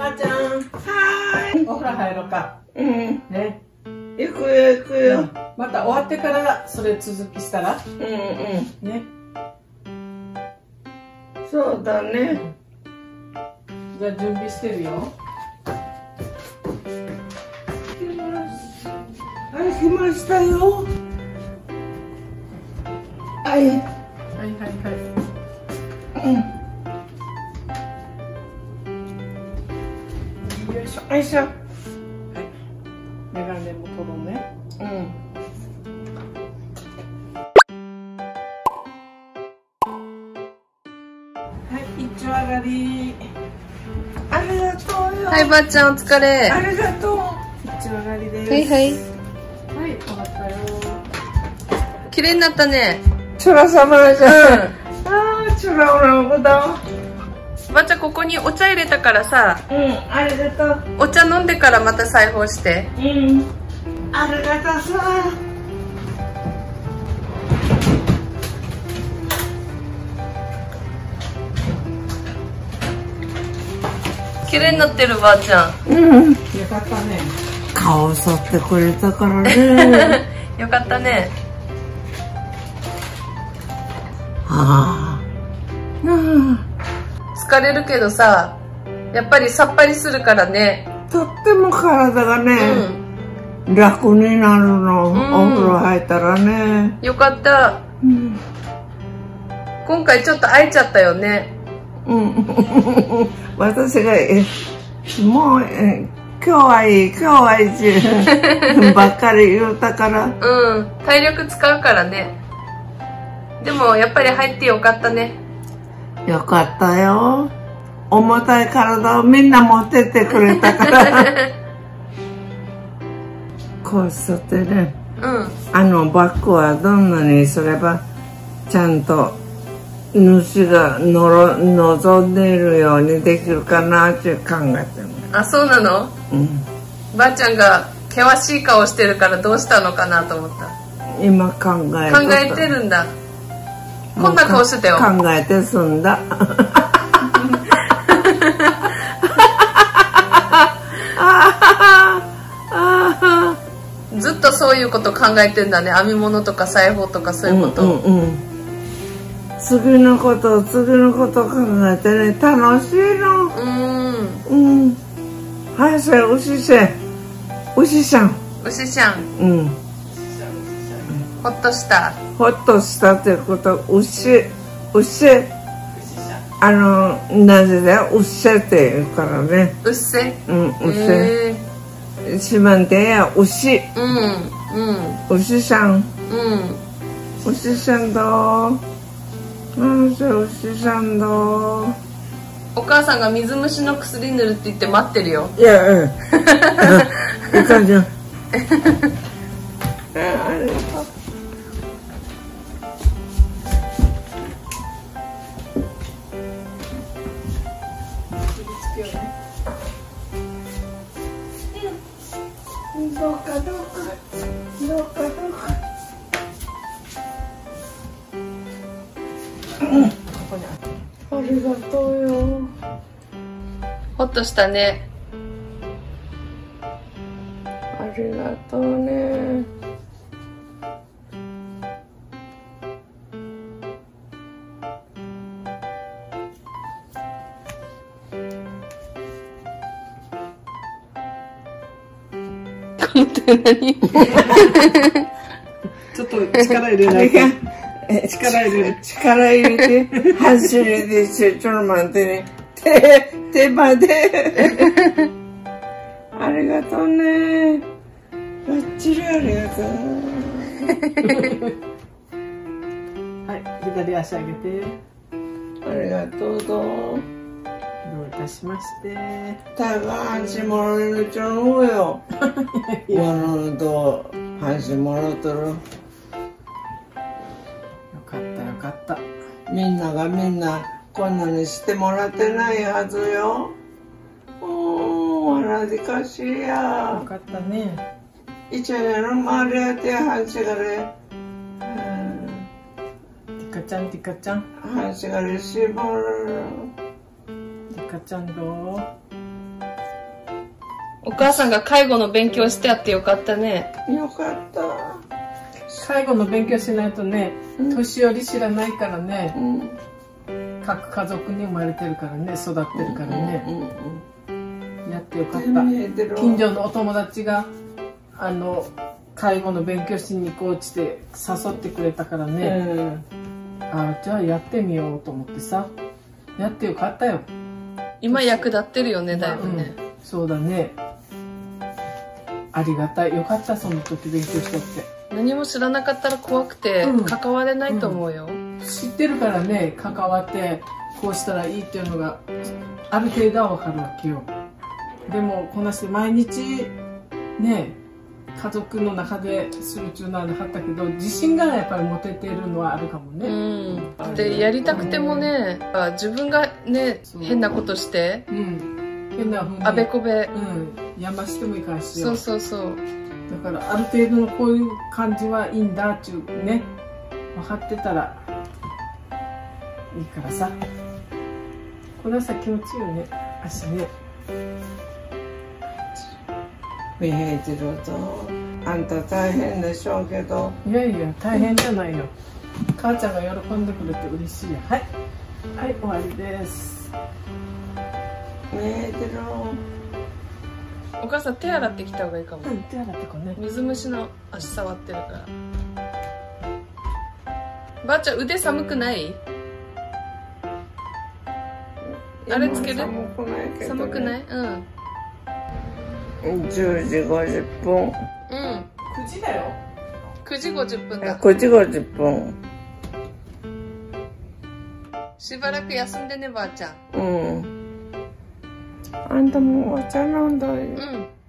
ばあちゃん。はーい。お風呂入ろうか。 うん。 ね。 行くよ行くよ。 また終わってからそれ続きしたら。 うんうん。 ね。 そうだね。 じゃあ準備してるよ。 はい、来ましたよ。はい。 はいはいはい。 うん。 よいしょ。 よいしょ。 はい。メガネも取ろうね。 うん。 はい、一丁上がり。 ありがとうよ。 はい、ばあちゃんお疲れ。 ありがとう。 一丁上がりです。 はいはい。 はい、終わったよ。 綺麗になったね。 チュラ様じゃん。ああ、チュラオラブだ。 ばあちゃんここにお茶入れたからさ、 うん、ありがとう。 お茶飲んでからまた裁縫して。 うん。ありがとうさ。 綺麗になってるばあちゃん。 うん。 よかったね。 顔剃ってくれたからね。 よかったね。 ああ。 疲れるけどさ、やっぱりさっぱりするからね。 とっても体がね、楽になるの、お風呂入ったらね。 よかった。今回ちょっと会えちゃったよね。 私がもう今日はいい今日はいいってばっかり言うたから。 体力使うからね。でもやっぱり入ってよかったね。 よかったよ。重たい体をみんな持ってってくれたからこうしとってね、バッグはどんなにすればちゃんと主が望んでいるようにできるかなって考えてる。 あ、そうなの？ばあちゃんが険しい顔してるからどうしたのかなと思った。 今考えてるんだ。こんな顔してたよ。 考えて済んだずっとそういうこと考えてんだね。編み物とか裁縫とかそういうこと。 次のこと考えてね、楽しいの。はい、それ牛さん。 牛ちゃん。ほっとした。 ほっとしたってこと牛なぜだよ、うっせって言うからね。 うっせ。 うっせ。一番手や牛。牛さん。牛さんどう。牛さんどう。 お母さんが水虫の薬塗るって言って待ってるよ。 いや、いかんじゃん。あれ。どうか。ありがとうよ。 ほっとしたね。 ありがとうね。 ちょっと力入れないと。力入れて走りでちょっと待ってね。手までありがとうね。ばっちりありがとう。 はい、左足上げて。 ありがとうどういたしまして。 高橋もらえるちゃうよ。わのと橋もらってる。 よかった。 みんなこんなにしてもらってないはずよ。わらじかしや。 よかったね。 一年の周りやって話がね。 ティカちゃん。 話がね、絞る。 ティカちゃんどう？ お母さんが介護の勉強してやってよかったね。 よかった。 介護の勉強しないとね、年寄り知らないからね、各家族に生まれてるからね、育ってるからね、やってよかった。近所のお友達が介護の勉強しに行こうって誘ってくれたからね、じゃあやってみようと思ってさ、やってよかったよ。 今役立ってるよね、だいぶね。 そうだね、ありがたい。よかった、その時勉強しとって。 何も知らなかったら怖くて関われないと思うよ。 知ってるからね、関わってこうしたらいいっていうのがある程度は分かるわけよ。でもこんなして毎日ね、家族の中でするっていうのはなかったけど、自信がやっぱり持ててるのはあるかもね。 でやりたくてもね、自分がね変なことして、 変なふうにあべこべやましてもいかんしよ。 そうだからある程度のこういう感じはいいんだっていうね、分かってたらいいからさ。これはさ、気持ちいいよね、足ね。 美平次郎とあんた大変でしょうけど。 いやいや、大変じゃないよ。母ちゃんが喜んでくれて嬉しいよ。はい、はい、終わりです。 美平次郎、 お母さん手洗ってきた方がいいかも。 手洗ってこね。 水虫の足触ってるから。ばあちゃん腕寒くない？あれつける？ 寒くないけどね。 寒くない？ 10時50分。 9時だよ。 9時50分だ。 9時50分。 しばらく休んでね、ばあちゃん。 あんたもお茶飲んだよ。